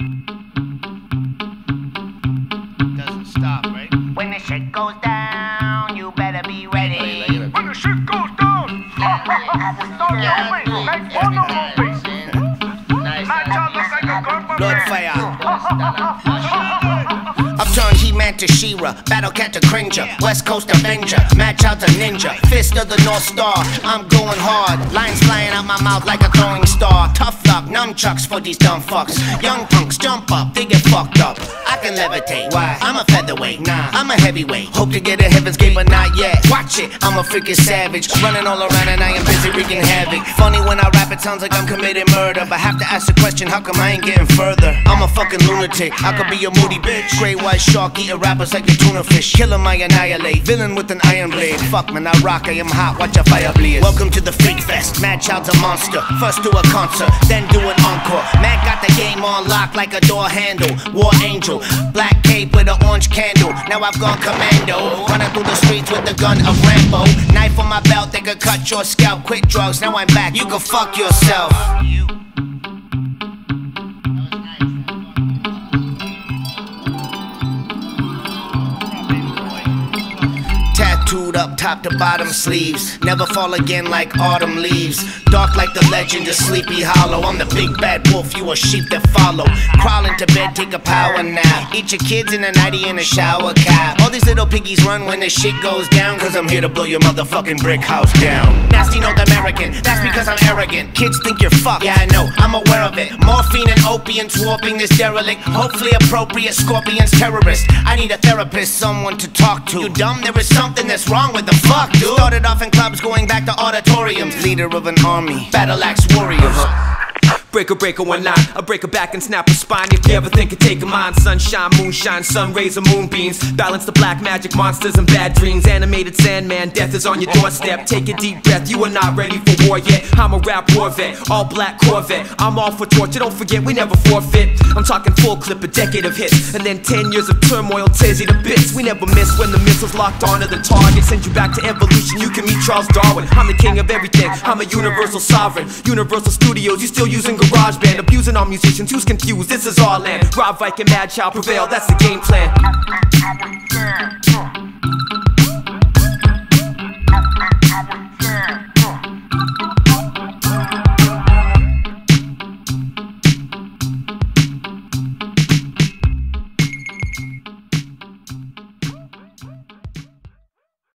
Doesn't stop, right? When the shit goes down, you better be ready. When the shit goes down, start moving, make one movie. That sounds like a gun for Blood me. fire. Upturned He-Man to She-Ra, Battlecat to Cringer, West Coast Avenger, match out to Ninja, fist of the North Star, I'm going hard, lines flying out my mouth like a throwing star, tough luck, nunchucks for these dumb fucks, young punks jump up, they get fucked up, I can levitate, why? I'm a featherweight, nah, I'm a heavyweight, hope to get a heaven's gate but not yet, watch it, I'm a freaking savage, running all around and I am busy wreaking havoc, funny when I rap it sounds like I'm committing murder, but have to ask the question, how come I ain't getting further, I'm a fucking lunatic, I could be a moody bitch, great white shark eating rappers like a tuna fish, killer my annihilate, villain with an iron blade, fuck man I rock, I am hot, watch a fire blaze, welcome to the freak fest, mad child's a monster, first do a concert, then do an encore, man got the game on lock like a door handle, war angel, black cape with an orange candle, now I've gone commando, running through the streets with the gun of Rambo, knife on my belt, they could cut your scalp, quit drugs, now I'm back, you can fuck yourself. Tattooed up top to bottom sleeves, never fall again like autumn leaves, dark like the legend of Sleepy Hollow, I'm the big bad wolf, you a sheep that follow, crawl into bed, take a power nap, eat your kids in a nightie in a shower cap, all these little piggies run when the shit goes down, cause I'm here to blow your motherfucking brick house down. Nasty North American, that's because I'm arrogant, kids think you're fucked, yeah I know, I'm aware of it, morphine and opiates warping this derelict, hopefully appropriate scorpions terrorist, I need a therapist, someone to talk to, you dumb, there is something that's wrong with the fuck, dude. Started off in clubs, going back to auditoriums. Leader of an army, battle axe warriors. Breaker, one line, I break her back and snap her spine. If you ever think of taking mine, sunshine, moonshine, sun rays or moonbeams, balance the black magic monsters and bad dreams. Animated Sandman, death is on your doorstep. Take a deep breath, you are not ready for war yet. I'm a rap war vet, all black Corvette. I'm all for torture, don't forget we never forfeit. I'm talking full clip, a decade of hits, and then 10 years of turmoil tears you to bits. We never miss when the missiles locked onto the target. Send you back to evolution, you can meet Charles Darwin. I'm the king of everything, I'm a universal sovereign. Universal Studios, you still using garage band, abusing our musicians, who's confused? This is our land. Rob Viking, Mad Child prevail, that's the game plan.